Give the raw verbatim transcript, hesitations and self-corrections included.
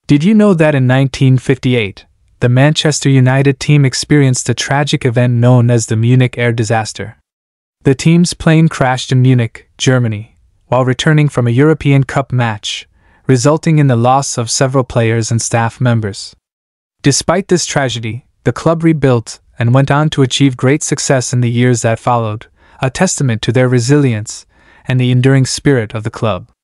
Did you know that in nineteen fifty-eight, the Manchester United team experienced a tragic event known as the Munich air disaster? The team's plane crashed in Munich, Germany, while returning from a European Cup match, resulting in the loss of several players and staff members. Despite this tragedy, the club rebuilt and went on to achieve great success in the years that followed, a testament to their resilience and the enduring spirit of the club.